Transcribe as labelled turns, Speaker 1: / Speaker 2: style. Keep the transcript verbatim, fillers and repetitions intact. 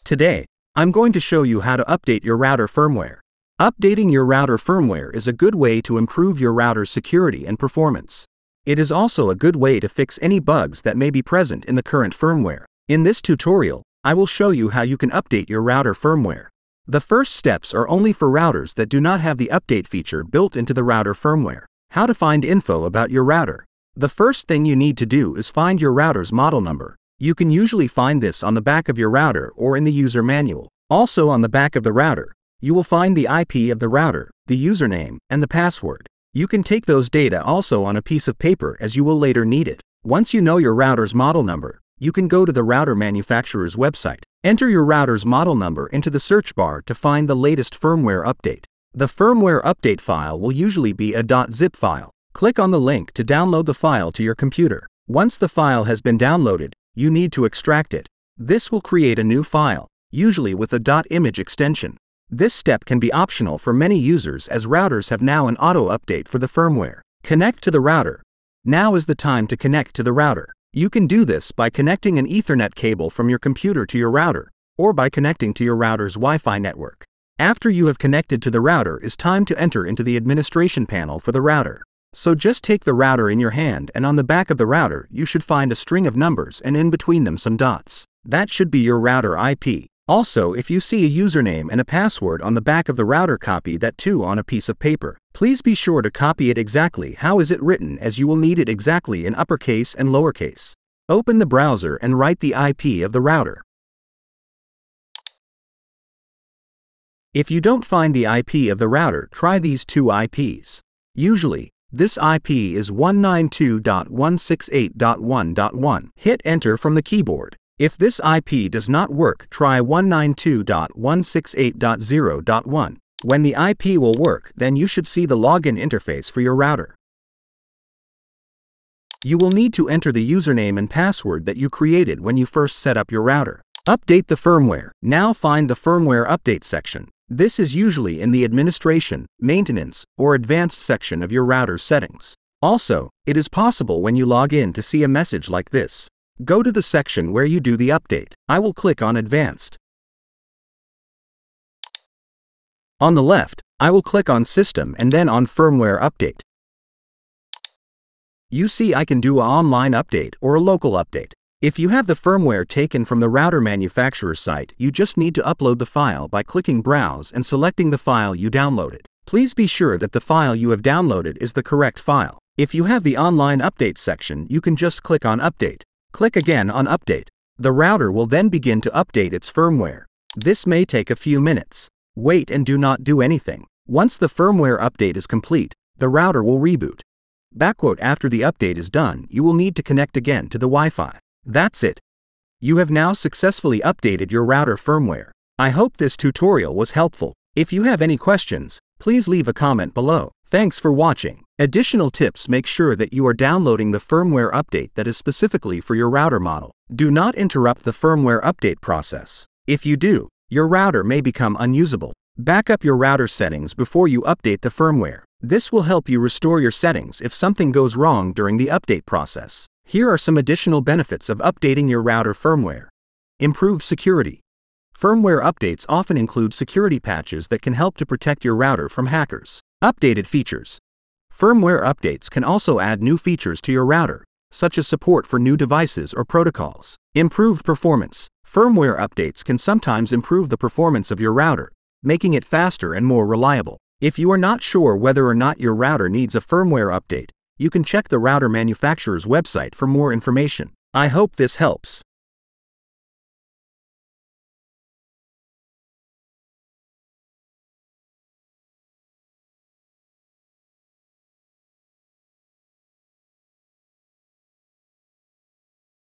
Speaker 1: Today, I'm going to show you how to update your router firmware. Updating your router firmware is a good way to improve your router's security and performance. It is also a good way to fix any bugs that may be present in the current firmware. In this tutorial, I will show you how you can update your router firmware. The first steps are only for routers that do not have the update feature built into the router firmware. How to find info about your router. The first thing you need to do is find your router's model number. You can usually find this on the back of your router or in the user manual. Also on the back of the router, you will find the I P of the router, the username, and the password. You can take those data also on a piece of paper as you will later need it. Once you know your router's model number, you can go to the router manufacturer's website. Enter your router's model number into the search bar to find the latest firmware update. The firmware update file will usually be a .zip file. Click on the link to download the file to your computer. Once the file has been downloaded, you need to extract it. This will create a new file, usually with a .image extension. This step can be optional for many users as routers have now an auto-update for the firmware. Connect to the router. Now is the time to connect to the router. You can do this by connecting an Ethernet cable from your computer to your router, or by connecting to your router's Wi-Fi network. After you have connected to the router, it's time to enter into the administration panel for the router. So just take the router in your hand, and on the back of the router you should find a string of numbers and in between them some dots. That should be your router I P. Also, if you see a username and a password on the back of the router, copy that too on a piece of paper. Please be sure to copy it exactly how is it written, as you will need it exactly in uppercase and lowercase. Open the browser and write the I P of the router. If you don't find the I P of the router, try these two I Ps. Usually, this I P is one ninety-two dot one sixty-eight dot one dot one. Hit enter from the keyboard. If this I P does not work, try one ninety-two dot one sixty-eight dot zero dot one. When the I P will work, then you should see the login interface for your router. You will need to enter the username and password that you created when you first set up your router. Update the firmware. Now find the firmware update section. This is usually in the administration, maintenance, or advanced section of your router's settings. Also, it is possible when you log in to see a message like this. Go to the section where you do the update. I will click on Advanced. On the left, I will click on System and then on Firmware Update. You see I can do an online update or a local update. If you have the firmware taken from the router manufacturer's site, you just need to upload the file by clicking Browse and selecting the file you downloaded. Please be sure that the file you have downloaded is the correct file. If you have the online update section, you can just click on Update. Click again on Update. The router will then begin to update its firmware. This may take a few minutes. Wait and do not do anything. Once the firmware update is complete, the router will reboot. Backward after the update is done, you will need to connect again to the Wi-Fi. That's it. You have now successfully updated your router firmware. I hope this tutorial was helpful. If you have any questions, please leave a comment below. Thanks for watching. Additional tips: make sure that you are downloading the firmware update that is specifically for your router model. Do not interrupt the firmware update process. If you do, your router may become unusable. Back up your router settings before you update the firmware. This will help you restore your settings if something goes wrong during the update process. Here are some additional benefits of updating your router firmware. Improved security. Firmware updates often include security patches that can help to protect your router from hackers. Updated features. Firmware updates can also add new features to your router, such as support for new devices or protocols. Improved performance. Firmware updates can sometimes improve the performance of your router, making it faster and more reliable. If you are not sure whether or not your router needs a firmware update, you can check the router manufacturer's website for more information. I hope this helps.